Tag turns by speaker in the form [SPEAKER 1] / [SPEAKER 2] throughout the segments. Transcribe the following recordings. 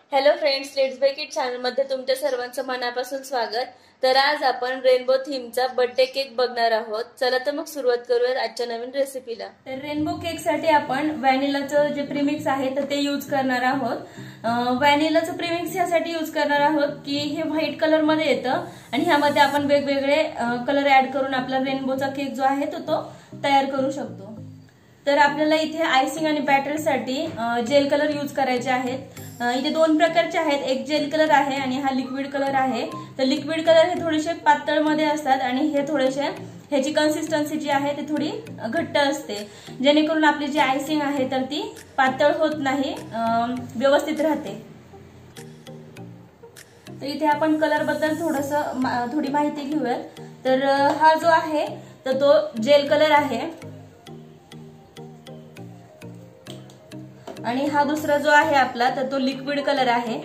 [SPEAKER 1] Hello friends, let's bake it channel मध्ये तुमच्या सर्वांचं मनापासून स्वागत। तर आज आपण रेनबो थीमचा बर्थडे केक बघणार आहोत। चला तर मग सुरुवात करूया आजच्या नवीन रेसिपीला। तर रेनबो केक साठी आपण व्हॅनिलाचं जे प्रीमिक्स आहे तर ते यूज करणार आहोत। व्हॅनिलाचं प्रीमिक्स यासाठी यूज करणार आहोत की हे व्हाईट कलर मध्ये येतं आणि ह्यामध्ये आपण वेगवेगळे कलर ऍड करून आपला रेनबोचा केक जो आहे तो तयार करू शकतो। तर आपल्याला इथे आयसिंग आणि बॅटर साठी जेल कलर यूज करायचे आहेत। इथे दोन प्रकारचे आहेत, एक जेल कलर आहे आणि हा लिक्विड कलर आहे। तर लिक्विड कलर हे थोडेसे पातळ मध्ये असतात आणि हे थोडेसे ह्याची कन्सिस्टन्सी जी आहे ती थोडी घट्ट असते, जेणेकरून आपली जी आयसिंग आहे तर ती पातळ होत नाही, व्यवस्थित राहते। तर इथे आपण कलर बद्दल थोडी माहिती घेऊया। तर हा जो आहे तर तो जेल कलर आहे आणि हा दुसरा जो आहे आपला तर तो लिक्विड कलर आहे।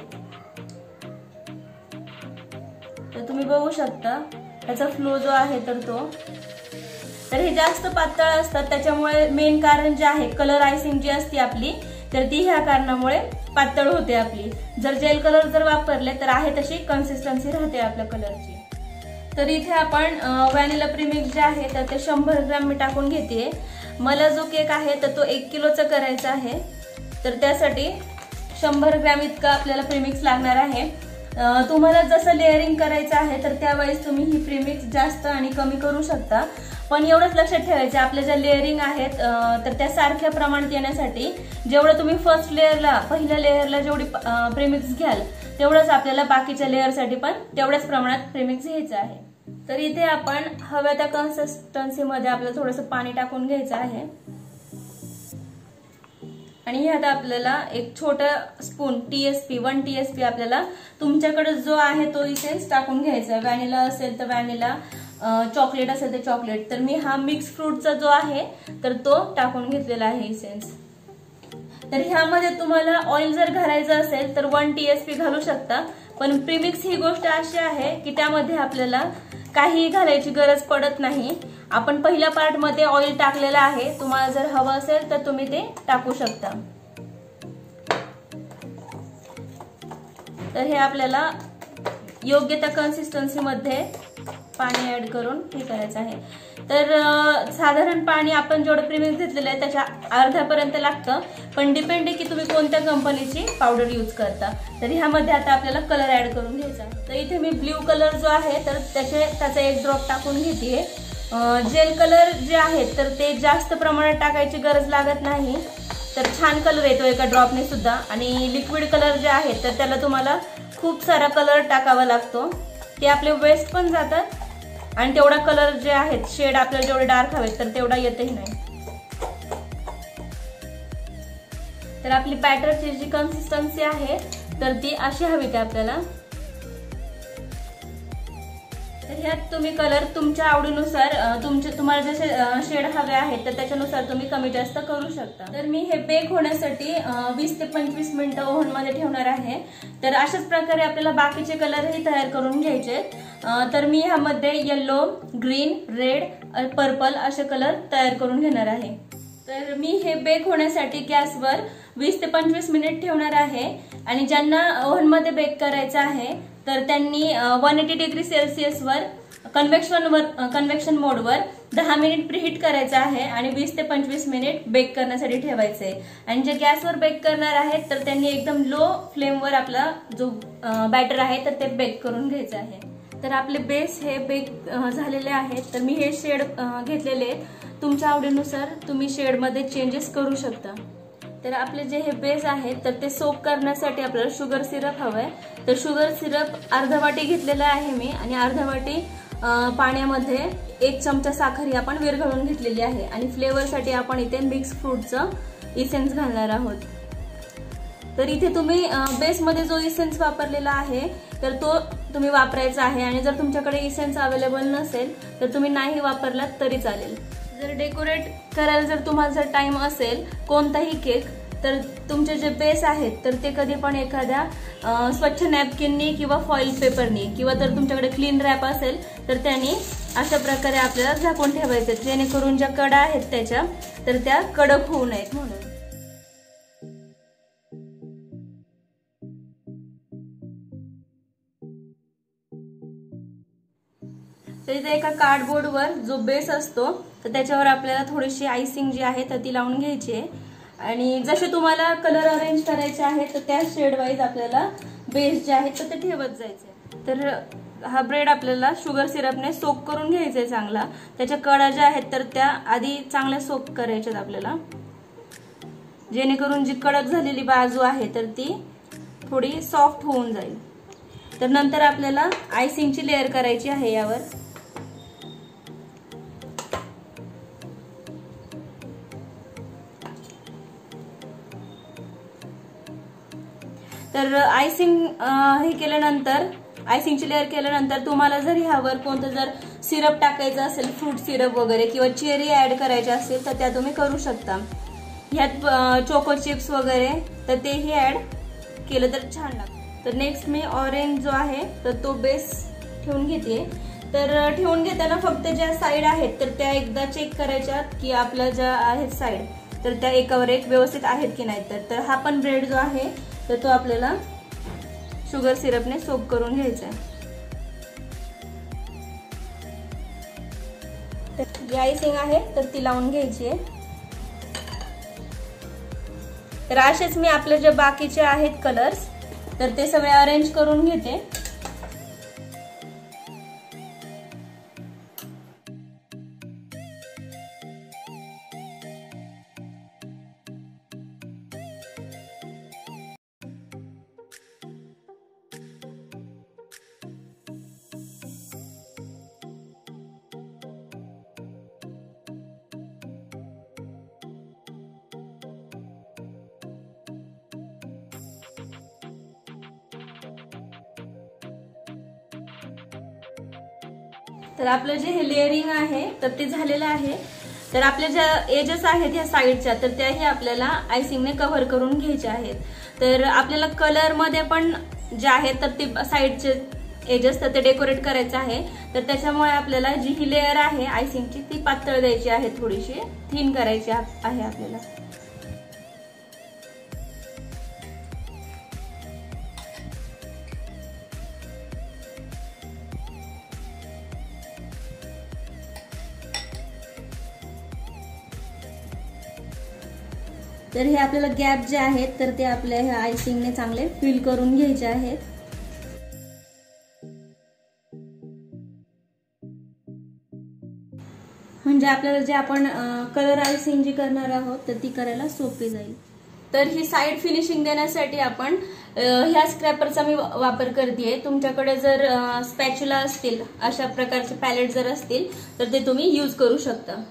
[SPEAKER 1] तर तुम्ही बघू शकता त्याचा फ्लो जो आहे तर हे जास्त पातळ असतात, त्याच्यामुळे मेन कारण जे आहे कलर आयसिंग जी असते आपली तर ती ह्या कारणामुळे पातळ होते आपली। जर जेल कलर जर वापरले तर आहे तशी कन्सिस्टन्सी राहते आपल्या कलरची। तर इथे आपण व्हॅनिला प्रीमिक्स जे आहे तर ते 100 ग्रॅम मी टाकून घेते। मला जो केक आहे तर तो 1 किलोचा करायचा आहे, तर त्यासाठी 100 ग्रॅम इतका आपल्याला प्रीमिक्स लागणार आहे। तुम्हाला जसं लेअरिंग करायचं आहे तर त्यावेळेस तुम्ही ही प्रीमिक्स जास्त आणि कमी करू शकता, पण एवढंच लक्षात ठेवायचं आपल्या ज्या लेअरिंग आहेत तर त्या सारख्या प्रमाणात येण्यासाठी जेवढं तुम्ही फर्स्ट लेअरला पहिल्या लेअरला जेवढी प्रीमिक्स घ्याल तेवढंच आपल्याला बाकीच्या लेअरसाठी पण तेवढ्याच प्रमाणात प्रीमिक्स घ्यायचं आहे। तर इथे आपण हव्या त्या कन्सिस्टन्सी मध्ये आपल्याला थोडंसं पाणी टाकून घ्यायचं आहे आणि ह्यात आपल्याला एक छोटा स्पून TSP 1 TSP आपल्याला तुमच्याकडे जो आहे तो इसेन्स टाकून घ्यायचा। व्हॅनिला असेल तर व्हॅनिला, चॉकलेट असेल तर चॉकलेट। तर मी हा मिक्स फ्रूटचा जो आहे तर तो टाकून घेतलेला आहे इसेन्स। तर ह्यामध्ये तुम्हाला ऑइल जर घालायचं असेल तर 1 TSP घालू शकता, पण प्रीमिक्स ही गोष्ट अशी आहे की त्यामध्ये आपल्याला काही घालायची गरज पडत नाही। आपण पहिल्या पार्ट मध्ये ऑइल टाकलेलं आहे, तुम्हाला जर हवं असेल तर तुम्ही ते टाकू शकता। तर हे आपल्याला योग्य त्या कन्सिस्टन्सी मध्ये पाणी ऍड करून हे करायचं आहे। तर साधारण पाणी आपण जेवढं प्रीमिक्स घेतलेलं आहे त्याच्या अर्ध्यापर्यंत लागतं, पण डिपेंड आहे की तुम्ही कोणत्या कंपनीची पावडर यूज करता। तर ह्यामध्ये आता आपल्याला कलर ऍड करून घ्यायचा आहे। तर इथे मी ब्ल्यू कलर जो आहे तर त्याचा 1 ड्रॉप टाकून घेते। जेल कलर जे आहेत तर ते जास्त प्रमाणात टाकायची गरज लागत नाही, तर छान कलर येतो एका ड्रॉपने सुद्धा। आणि लिक्विड कलर जे आहे तर त्याला तुम्हाला खूप सारा कलर टाकावा लागतो, ते आपले वेस्ट पण जातात आणि तेवढा कलर जे आहेत शेड आपल्याला जेवढे डार्क हवेत तर तेवढा येतही नाही। तर आपली बॅटरची जी कन्सिस्टन्सी आहे तर ती अशी हवी आपल्याला। तर ह्यात तुम्ही कलर तुमच्या आवडीनुसार तुम्हाला जसे शेड हवे आहेत तर त्याच्यानुसार तुम्ही कमी जास्त करू शकता। तर मी हे बेक होण्यासाठी 20 ते 25 मिनिटं ओव्हन मध्ये ठेवणार आहे। तर अशाच प्रकारे आपल्याला बाकीचे कलरही तयार करून घ्यायचे। तर मी ह्यामध्ये येलो, ग्रीन, रेड, पर्पल असे कलर तयार करून घेणार आहे। तर मी हे बेक होण्यासाठी गॅसवर 20 ते 25 मिनिट ठेवणार आहे आणि ज्यांना ओव्हन मध्ये बेक करायचं आहे तर त्यांनी 180 डिग्री सेल्सिअस वर कन्व्हेक्शन मोडवर 10 मिनिट प्रीहीट करायचं आहे आणि 20 ते 25 मिनिट बेक करण्यासाठी ठेवायचे। आणि जे गॅसवर बेक करणार आहेत तर त्यांनी एकदम लो फ्लेमवर आपला जो बॅटर आहे तर ते बेक करून घ्यायचं आहे। तर आपले बेस हे बेक झालेले आहेत। तर मी हे शेड घेतलेले, तुमच्या आवडीनुसार तुम्ही शेड मध्ये चेंजेस करू शकता। तर आपले जे हे बेस आहेत तर ते सोक करण्यासाठी आपल्याला शुगर सिरप हवंय। तर शुगर सिरप अर्धा वाटी घेतलेला आहे मी आणि अर्धा वाटी पाण्यामध्ये 1 चमचा साखर ही आपण विरघळून घेतलेली आहे आणि फ्लेवरसाठी आपण इथे मिक्स फ्रूटचं इसेन्स घालणार आहोत। तर इथे तुम्ही बेसमध्ये जो इसेन्स वापरलेला आहे तर तो तुम्ही वापरायचा आहे आणि जर तुमच्याकडे इसेन्स अवेलेबल नसेल तर तुम्ही नाही वापरलात तरी चालेल। जर डेकोरेट करायला जर तुम्हाला जर टाइम असेल कोणताही केक तर तुमचे जे बेस आहेत तर ते कधी पण एखाद्या स्वच्छ नॅपकिननी किंवा फॉइल पेपरनी किंवा जर तुमच्याकडे क्लीन रॅप असेल तर त्यांनी अशा प्रकारे आपल्याला झाकून ठेवायचे, जेणेकरून ज्या कडा आहेत त्याच्या तर त्या कडक होऊ नयेत म्हणून। तर इथे एका कार्डबोर्डवर जो बेस असतो तर त्याच्यावर आपल्याला थोडीशी आयसिंग जी आहे तर ती लावून घ्यायची आहे आणि जसे तुम्हाला कलर अरेंज करायचे आहेत तर त्या शेड वाईज आपल्याला बेस जे आहे तर ते ठेवत जायचे। तर हा ब्रेड आपल्याला शुगर सिरपने सोक करून घ्यायचा आहे चांगला। त्याच्या कडा ज्या आहेत तर त्या आधी चांगल्या सोक करायच्यात आपल्याला, जेणेकरून जी कडक झालेली बाजू आहे तर ती थोडी सॉफ्ट होऊन जाईल। तर नंतर आपल्याला आयसिंगची लेयर करायची आहे यावर। तर आयसिंग हे केल्यानंतर, आयसिंगची लेयर केल्यानंतर तुम्हाला जर ह्यावर कोणतं जर सिरप टाकायचं असेल, फ्रूट सिरप वगैरे किंवा चेरी ऍड करायचे असेल तर त्या तुम्ही करू शकता। ह्यात चोको चिप्स वगैरे तर तेही ऍड केलं तर छान लागतं। तर नेक्स्ट मी ऑरेंज जो आहे तर तो बेस ठेवून घेते। तर ठेवून घेताना फक्त ज्या साईड आहेत तर त्या एकदा चेक करायच्या की आपल्या ज्या आहेत साईड तर त्या एकावर एक व्यवस्थित आहेत की नाही। तर हा पण ब्रेड जो आहे तर तो आपल्याला शुगर सिरपने सोक करून घ्यायचा आहे। तर जी आयसिंग आहे तर ती लावून घ्यायची आहे। तर असेच मी आपले जे बाकीचे आहेत कलर्स तर ते सगळे अरेंज करून घेते। तर आपलं जे हे लेअरिंग आहे तर ते झालेलं आहे। तर आपल्या ज्या एजेस आहेत ह्या साईडच्या तर त्याही आपल्याला आयसिंगने कव्हर करून घ्यायच्या आहेत। तर आपल्याला कलर मध्ये पण जे आहेत तर ते साईडचे एजेस तर ते डेकोरेट करायचं आहे। तर त्याच्यामुळे आपल्याला जी ही लेअर आहे आयसिंगची ती पातळ द्यायची आहे, थोडीशी थिन करायची आहे आपल्याला। तर हे आपल्याला गॅप जे आहेत तर ते आपल्या ह्या आयसिंगने चांगले फिल करून घ्यायचे आहेत। म्हणजे आपल्याला जे आपण कलर आयसिंग जी करणार आहोत तर ती करायला सोपी जाईल। तर ही साइड फिनिशिंग देण्यासाठी आपण ह्या स्क्रॅपरचा मी वापर करतेय। तुमच्याकडे जर स्पॅच्युला असतील, अशा प्रकारचे पॅलेट जर असतील तर ते तुम्ही यूज करू शकता।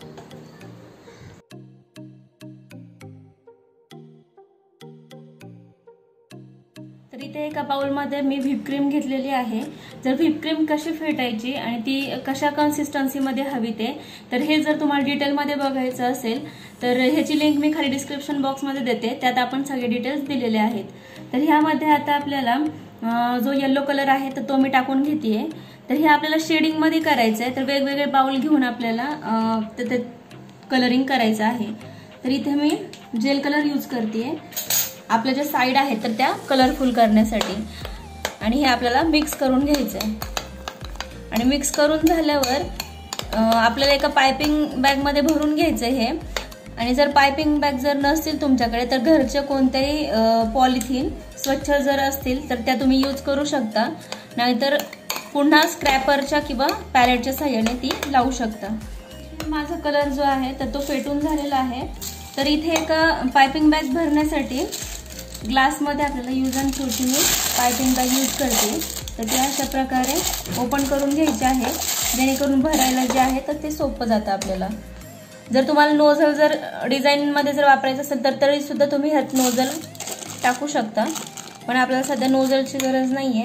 [SPEAKER 1] तर इथे एका बाउलमध्ये मी व्हिप क्रीम घेतलेली आहे। जर व्हिप क्रीम कशी फेटायची आणि ती कशा कन्सिस्टन्सीमध्ये हवी ते, तर हे जर तुम्हाला डिटेलमध्ये बघायचं असेल तर ह्याची लिंक मी खाली डिस्क्रिप्शन बॉक्समध्ये देते, त्यात आपण सगळे डिटेल्स दिलेले आहेत। तर ह्यामध्ये आता आपल्याला जो येलो कलर आहे तर तो मी टाकून घेतेय। तर हे आपल्याला शेडिंग मध्ये करायचं आहे, तर वेगवेगळे बाउल घेऊन आपल्याला ते कलरिंग करायचं आहे। तर इथे मी जेल कलर यूज करतेय आपल्या ज्या साईड आहेत तर त्या कलरफुल करण्यासाठी, आणि हे आपल्याला मिक्स करून घ्यायचं आहे। आणि मिक्स करून झाल्यावर आपल्याला एका पायपिंग बॅग मध्ये भरून घ्यायचं हे। आणि जर पायपिंग बॅग जर नसतील तुमच्याकडे तर घरचे कोणतेही पॉलिथिन स्वच्छ जर असतील तर त्या तुम्ही यूज करू शकता, नाहीतर पुन्हा स्क्रॅपरच्या किंवा पॅलेटच्या साहाय्याने ती लावू शकता। माझा कलर जो आहे तर तो फेटून झालेला आहे। तर इथे एका पायपिंग बॅग भरण्यासाठी ग्लास मध्ये आपल्याला यूज अँड थ्रोची मी पायपिंग बॅग यूज करते। तर ते अशा प्रकारे ओपन करून घ्यायचे आहे, जेणेकरून भरायला जे आहे तर ते सोपं जातं आपल्याला। जर तुम्हाला नोझल जर डिझाईन मध्ये जर वापरायचं असेल तर तरी सुद्धा तुम्ही ह्यात नोझल टाकू शकता, पण आपल्याला सध्या नोझलची गरज नाहीये।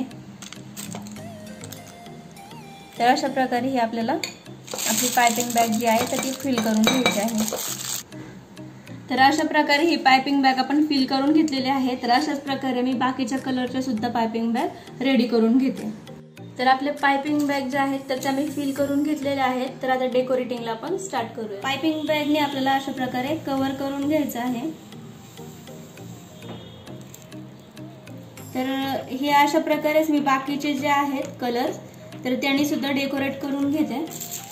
[SPEAKER 1] तर अशा प्रकारे ही आपल्याला आपली पायपिंग बॅग जी आहे तर ती फिल करून घ्यायची आहे। तर अशा प्रकारे ही पायपिंग बॅग आपण फिल करून घेतलेली आहे। तर अशाच प्रकारे मी बाकीच्या कलरच्या सुद्धा पायपिंग बॅग रेडी करून घेते। तर आपले पायपिंग बॅग जे आहेत तर त्या मी फिल करून घेतलेल्या आहेत। तर आता डेकोरेटिंगला आपण स्टार्ट करूया। पायपिंग बॅगने आपल्याला अशा प्रकारे कव्हर करून घ्यायचं आहे। तर हे अशा प्रकारेच मी बाकीचे जे आहेत कलर तर त्याने सुद्धा डेकोरेट करून घेते.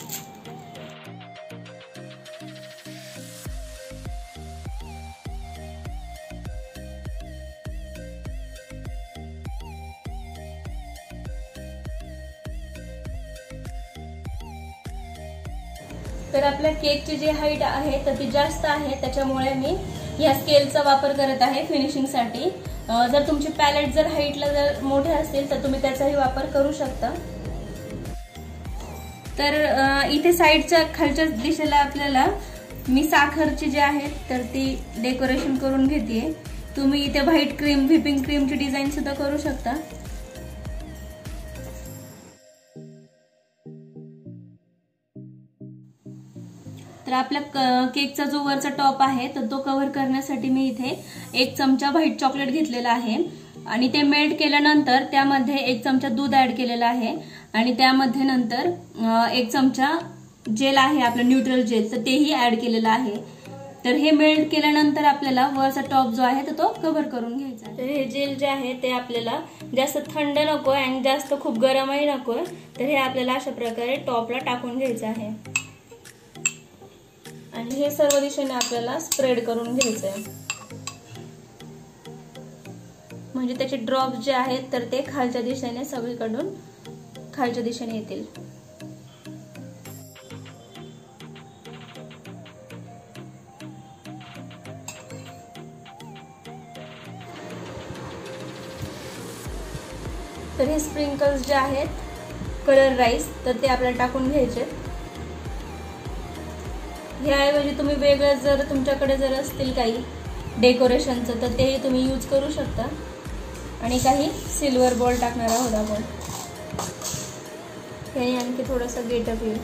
[SPEAKER 1] तर आपल्या केकची जी हाईट आहे तर ती जास्त आहे, त्याच्यामुळे मी या स्केलचा वापर करत आहे फिनिशिंगसाठी. जर तुमची पॅलेट जर हाईटला जर मोठे असतील तर तुम्ही त्याचाही वापर करू शकता. तर इथे साईडच्या खालच्या दिशेला आपल्याला मी साखरची जी आहे तर ती डेकोरेशन करून घेतेय. तुम्ही इथे व्हाईट क्रीम, व्हिपिंग क्रीमची डिझाईन सुद्धा करू शकता. तर आपल्या केकचा जो वरचा टॉप आहे तर तो कव्हर करण्यासाठी मी इथे 1 चमचा व्हाईट चॉकलेट घेतलेला आहे आणि ते मेल्ट केल्यानंतर त्यामध्ये 1 चमचा दूध ऍड केलेला आहे आणि त्यामध्ये नंतर 1 चमचा जेल आहे आपलं न्यूट्रल जेल, तर तेही ऍड केलेलं आहे. तर हे मेल्ट केल्यानंतर आपल्याला वरचा टॉप जो आहे तर तो कव्हर करून घ्यायचा. तर हे जेल जे आहे ते आपल्याला जास्त थंड नको आणि जास्त खूप गरमही नको, तर हे आपल्याला अशा प्रकारे टॉपला टाकून घ्यायचं आहे आणि हे सर्व दिशेने आपल्याला स्प्रेड करून घ्यायचं आहे, म्हणजे त्याचे ड्रॉप्स जे आहेत तर ते खालच्या दिशेने सगळीकडून खालच्या दिशेने येतील. तर हे स्प्रिंकल्स जे आहेत कलर राईस तर ते आपल्याला टाकून घ्यायचे. ह्याऐवजी तुम्ही वेगळं जर तुमच्याकडे जर असतील काही डेकोरेशनचं तर तेही तुम्ही यूज करू शकता. आणि काही सिल्वर बॉल टाकणार आहोत आपण, त्याने आणखी थोडंसं गेटअप येईल.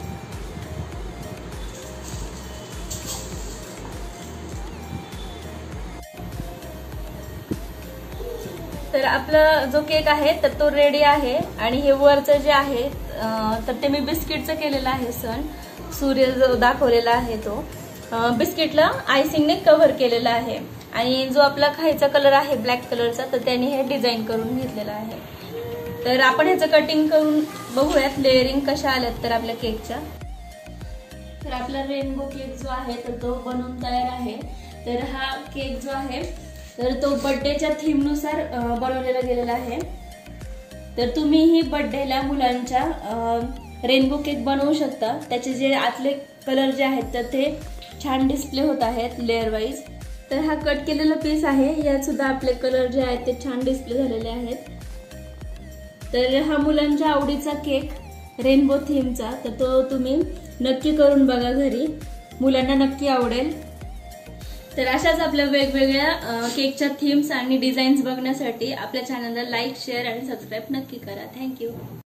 [SPEAKER 1] तर आपला जो केक आहे तर तो रेडी आहे आणि हे वरचं जे आहे तर ते मी बिस्किटचं केलेलं आहे. सूर्य जो दाखवलेला आहे तो बिस्किटला आयसिंगने कव्हर केलेला आहे आणि जो आपला खायचा कलर आहे ब्लॅक कलरचा तर त्याने हे डिझाईन करून घेतलेलं आहे. तर आपण ह्याचं कटिंग करून बघूयात लेअरिंग कशा आल्यात तर आपल्या केकच्या. तर आपला रेनबो केक जो आहे तर तो बनवून तयार आहे. तर हा केक जो आहे तर तो बर्थडेच्या थीम नुसार बनवलेला गेलेला आहे. तर तुम्हीही बर्थडेला मुलांच्या रेनबो केक बनवू शकता. त्याचे जे आतले कलर जे आहेत तर ते छान डिस्प्ले होत आहेत लेअर वाईज. तर हा कट केलेला पीस आहे, यात सुद्धा आपले कलर जे आहेत ते छान डिस्प्ले झालेले आहेत. तर हा मुलांच्या आवडीचा केक रेनबो थीमचा, तर तो तुम्ही नक्की करून बघा घरी, मुलांना नक्की आवडेल. तर अशाच आपल्या वेगवेगळ्या केकच्या थीम्स आणि डिझाईन्स बघण्यासाठी आपल्या चॅनलला लाईक, शेअर आणि सबस्क्राईब नक्की करा. थँक्यू.